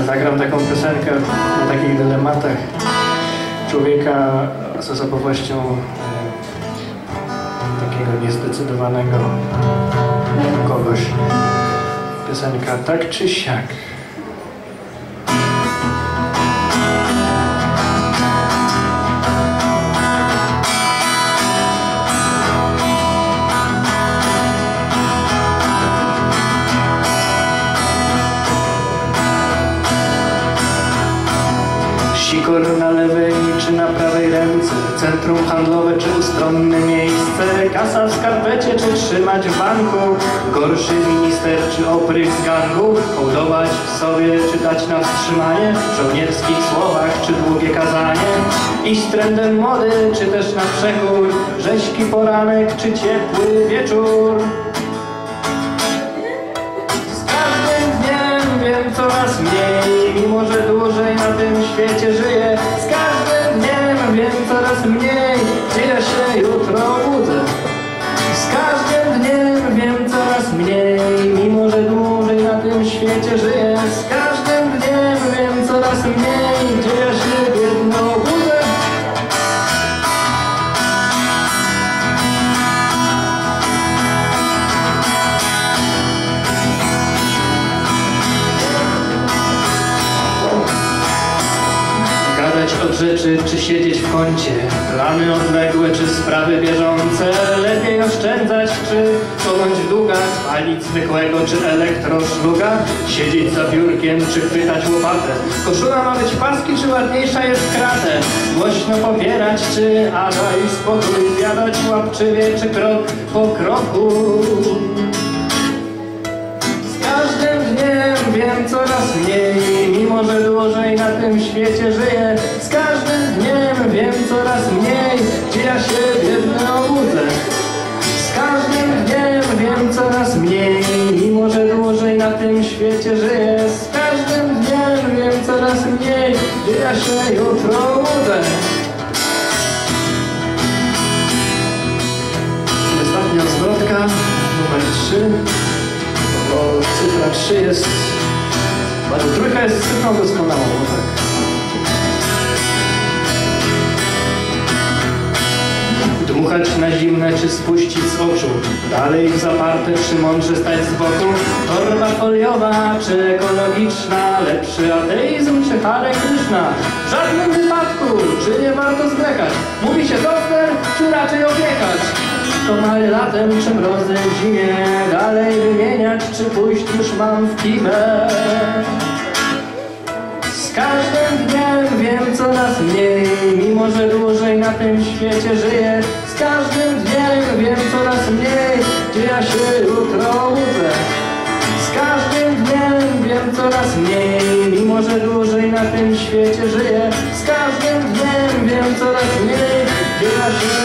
Zagram taką piosenkę o takich dylematach człowieka z osobowością takiego niezdecydowanego kogoś. Piosenka tak czy siak. Sikor na lewej czy na prawej ręce, centrum handlowe czy ustronne miejsce, kasa w skarpecie czy trzymać w banku, gorszy minister czy oprych z gangu, hołdować w sobie czy dać na wstrzymanie, w żołnierskich słowach czy długie kazanie, iść trendem mody czy też na przekór, rzeźki poranek czy ciepły wieczór. Wiem coraz mniej, mimo że dłużej na tym świecie żyję. Z każdym dniem wiem coraz mniej, gdzie ja się jutro budzę. Z każdym dniem wiem coraz mniej, mimo że dłużej na tym świecie żyję. Z każdym dniem wiem coraz mniej, gdzie ja się biedno budzę. Od rzeczy, czy siedzieć w kącie, plany odległe, czy sprawy bieżące, lepiej oszczędzać, czy tonąć w długach, palić zwykłego, czy elektroszluga, siedzieć za biurkiem, czy chwytać łopatę, koszula ma być paski, czy ładniejsza jest kratę, głośno popierać, czy a daj spokój, zjadać łapczywie, czy krok po kroku. Z każdym dniem wiem coraz mniej, mimo że dłużej na tym świecie żyję. Z każdym dniem wiem coraz mniej, gdzie ja się biedny obudzę. Z każdym dniem wiem coraz mniej, mimo że dłużej na tym świecie żyję. Z każdym dniem wiem coraz mniej, gdzie ja się jutro obudzę. Ostatnia zwrotka, numer 3. Bo cyfra 3 jest... Trójka jest cyfrą doskonałą, tak. Dmuchać na zimne czy spuścić z oczu, dalej w zaparte czy mądrze stać z boku, torba foliowa czy ekologiczna, lepszy ateizm czy Hare Krishna, w żadnym wypadku, czy nie warto zwlekać, mówi się doster czy raczej opiekać, komary latem czy mrozy w zimie, dalej wymieniać czy pójść już mam w kibę. Z każdym dniem wiem coraz mniej, mimo że dłużej na tym świecie żyję. Z każdym dniem wiem coraz mniej, gdzie ja się jutro budzę. Z każdym dniem wiem coraz mniej, mimo że dłużej na tym świecie żyję. Z każdym dniem wiem coraz mniej, gdzie ja się